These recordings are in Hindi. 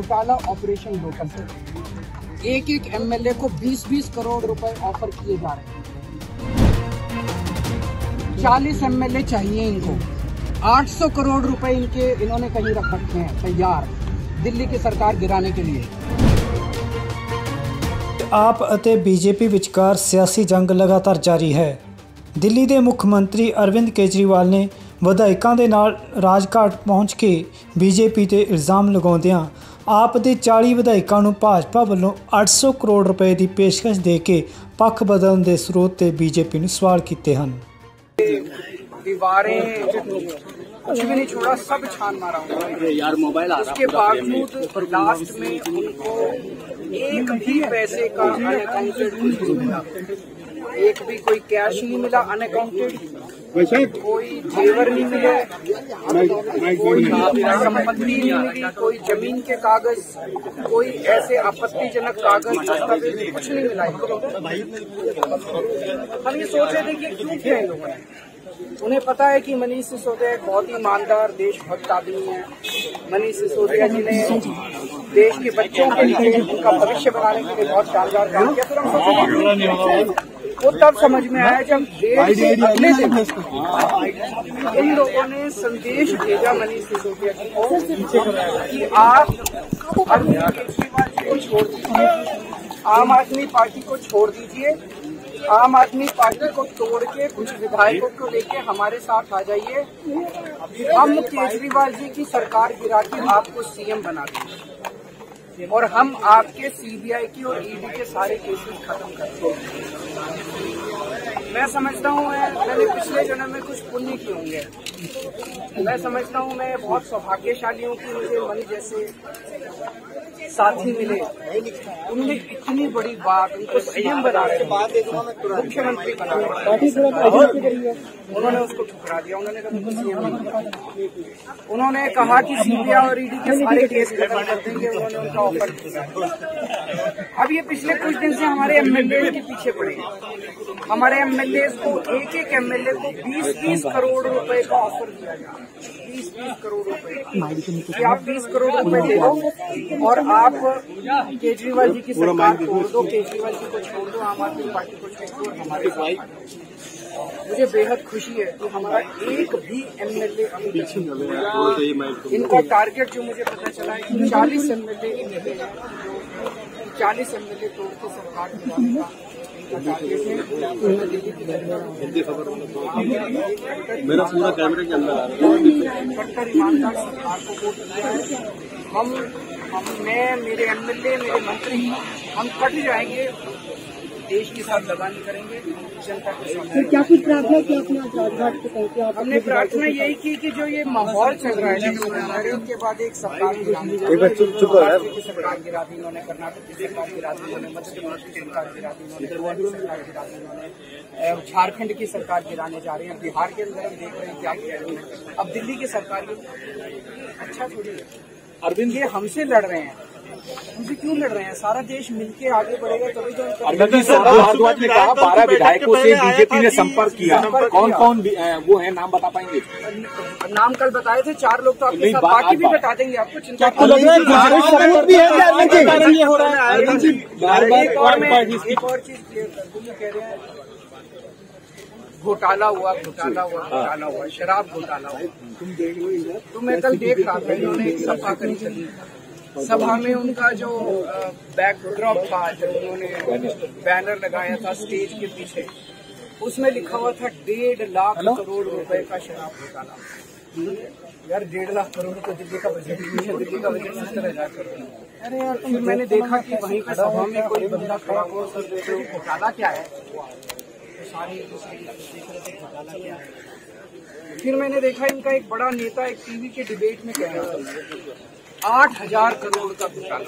घोटाला ऑपरेशन लोटस है। एक एक एमएलए को 20-20 करोड़ रुपए ऑफर किए जा रहे हैं। 40 एमएलए चाहिए इनको। 800 करोड़ रुपए इन्होंने कहीं रख रखे हैं तैयार दिल्ली की सरकार गिराने के लिए। आप ਅਤੇ बीजेपी ਵਿਚਕਾਰ ਸਿਆਸੀ ਜੰਗ ਲਗਾਤਾਰ ਜਾਰੀ ਹੈ। ਦਿੱਲੀ ਦੇ ਮੁੱਖ ਮੰਤਰੀ ਅਰਵਿੰਦ ਕੇਜਰੀਵਾਲ ਨੇ ਵਿਧਾਇਕਾਂ ਦੇ ਨਾਲ ਰਾਜਘਾਟ ਪਹੁੰਚ ਕੇ बीजेपी ਤੇ ਇਲਜ਼ਾਮ ਲਗਾਉਂਦਿਆਂ ਆਪ ਦੇ 40 ਵਿਧਾਇਕਾਂ ਨੂੰ ਭਾਜਪਾ ਵੱਲੋਂ 800 ਕਰੋੜ ਰੁਪਏ ਦੀ ਪੇਸ਼ਕਸ਼ ਦੇ ਕੇ ਪੱਖ ਬਦਲਣ ਦੇ ਸਰੋਤ ਤੇ बीजेपी ਨੂੰ ਸਵਾਲ ਕੀਤੇ ਹਨ। दीवारें कुछ भी नहीं छोड़ा, सब छान मारा यार मोबाइल। उसके बावजूद लास्ट में उनको एक भी पैसे का अनअकाउंटेड कुछ नहीं मिला, एक भी कोई कैश नहीं मिला अनअकाउंटेड, कोई जेवर नहीं मिला, कोई संपत्ति नहीं मिली, कोई जमीन के कागज, कोई ऐसे आपत्तिजनक कागज दस्तावेज कुछ नहीं मिला। हम ये सोच रहे थे कि क्यों किया इन लोगों ने। उन्हें पता है कि मनीष सिसोदिया एक बहुत ही ईमानदार देशभक्त आदमी है। मनीष सिसोदिया जी ने देश के बच्चों के लिए उनका भविष्य बनाने के लिए बहुत शानदार काम किया। फिर हम सोचे वो तब समझ में आया जब अगले दिन इन लोगों ने संदेश भेजा मनीष सिसोदिया जी को कि आप अरविंद केजरीवाल जी को छोड़ दीजिए, आम आदमी पार्टी को छोड़ दीजिए, आम आदमी पार्टी को तोड़ के कुछ विधायकों को लेके हमारे साथ आ जाइए, हम केजरीवाल जी की सरकार गिरा के आपको सीएम बना देंगे और हम आपके सीबीआई की और ईडी के सारे केसेस खत्म कर देंगे। मैं समझता हूँ मैंने पिछले जन्म में कुछ पुण्य किए होंगे। मैं समझता हूँ मैं बहुत सौभाग्यशाली हूँ कि मुझे मनी जैसे साथी मिले। उन्होंने इतनी बड़ी बात, उनको सीएम बना रहे, मुख्यमंत्री बना रहे, उन्होंने उसको ठुकरा दिया। उन्होंने कहा सीएम नहीं। उन्होंने कहा कि सीबीआई और ईडी के सारे केस खत्म कर देंगे। उन्होंने उनका ऑफर किया। अब ये पिछले कुछ दिन से हमारे एमएलए के पीछे पड़े। हमारे एमएलए को एक एमएलए को 20-20 करोड़ रुपए का ऑफर दिया गया। 20-20 करोड़ रुपए कि आप 20 करोड़ रुपए दे दो और आप केजरीवाल जी की सरकार तोड़ दो, केजरीवाल जी को छोड़ दो, आम आदमी पार्टी को छोड़ दो, हमारे साथ। मुझे बेहद खुशी है कि हमारा एक भी एमएलए इनका टारगेट जो मुझे पता चला है कि 40 एमएलए 40 एमएलए तोड़ के सरकार गिराने का मेरा पूरा कैमरे के अंदर आ रहा है। कट्टर ईमानदार सरकार को वोट दिया है। मैं मेरे एमएलए मेरे मंत्री हम कट जाएंगे, देश के साथ दगा नहीं करेंगे, जनता के साथ। क्या कुछ प्रार्थना की आपने राजघाट पे कहीं? हमने प्रार्थना यही की कि जो ये माहौल चल रहा है उसके बाद एक सरकार गिरा दी, सरकार गिरा दी उन्होंने, कर्नाटक की सरकार गिरा दी उन्होंने, मध्य प्रदेश की सरकार गिरा दी उन्होंने, गोवा की सरकार गिरा दी उन्होंने, झारखंड की सरकार गिराने जा रहे हैं, बिहार के अंदर हम देख रहे हैं क्या किया है। अब दिल्ली की सरकार अच्छा थोड़ी है। अरविंद ये हमसे लड़ रहे हैं, हमसे क्यों लड़ रहे हैं? सारा देश मिलके आगे बढ़ेगा तभी तो। अरविंद भारद्वाज ने कहा 12 विधायकों से बीजेपी ने संपर्क किया। कौन कौन वो है, नाम बता पाएंगे? नाम कल बताए थे 4 लोग, तो आपके साथ बाकी भी बता देंगे आपको। चिंता एक और चीज क्लियर कर दूं, कह रहे हैं घोटाला हुआ, शराब घोटाला हुआ। तो मैं कल देख रहा था, इन्होंने एक सभा करी थी। सभा में उनका जो बैकड्रॉप था, जब उन्होंने बैनर लगाया था स्टेज के पीछे, उसमें लिखा हुआ था 1.5 लाख करोड़ रुपए का शराब घोटाला। यार 1.5 लाख करोड़ तो दिल्ली का बजट नहीं है, दिल्ली का बजट 70,000 करोड़। अरे यार, फिर मैंने देखा कि वहीं पर सभा में कोई बंदा खड़ा हुआ, घोटाला क्या है, सारे घोटाला क्या है। फिर मैंने देखा इनका एक बड़ा नेता एक टीवी के डिबेट में कह रहा था 8,000 करोड़ का घोटाला।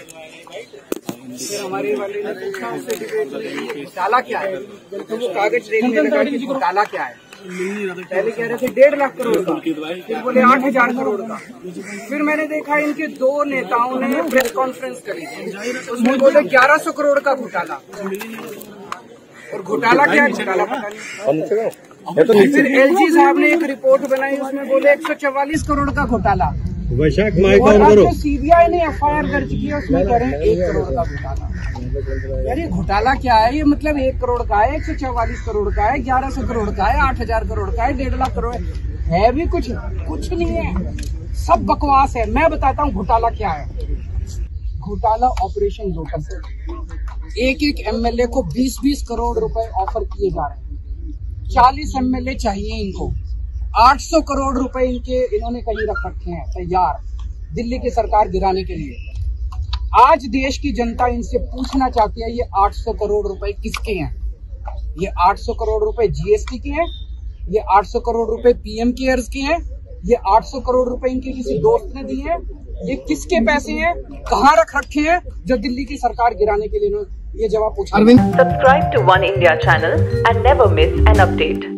फिर हमारे वाले ने पूछा उससे डिबेट में घोटाला क्या है, तो वो कागज देखने लगा कि घोटाला क्या है। पहले कह रहे थे 1.5 लाख करोड़ का, फिर बोले 8,000 करोड़ का। फिर मैंने देखा इनके 2 नेताओं ने प्रेस कॉन्फ्रेंस करी, उसमें बोले 1100 करोड़ का घोटाला। और घोटाला क्या है, घोटाला पता नहीं। फिर एलजी साहब ने एक रिपोर्ट बनाई, उसमें बोले 144 करोड़ का घोटाला। वैशाख माइक ऑन करो। सीबीआई ने FIR दर्ज की है, उसमें कह रहे हैं 1 करोड़ का घोटाला। यार ये घोटाला क्या है? ये मतलब 1 करोड़ का है, 144 करोड़ का है, 1100 करोड़ का है, 8000 करोड़ का है, 1.5 लाख करोड़ है भी कुछ नहीं है, सब बकवास है। मैं बताता हूँ घोटाला क्या है। घोटाला ऑपरेशन लोटस है। एक MLA को 20-20 करोड़ रुपए ऑफर किए जा रहे हैं। 40 MLA चाहिए इनको। 800 करोड़ रुपए इन्होंने कहीं रख रखे हैं तैयार दिल्ली की सरकार गिराने के लिए। आज देश की जनता इनसे पूछना चाहती है, ये 800 करोड़ रुपए किसके हैं? ये 800 करोड़ रुपए GST के हैं, ये 800 करोड़ रुपए PM केयर्स के हैं, ये 800 करोड़ रुपए इनके किसी दोस्त ने दिए हैं। ये किसके पैसे हैं, कहाँ रख रखे हैं, जो दिल्ली की सरकार गिराने के लिए ये जवाब पूछा। Subscribe to One India channel and never miss an update.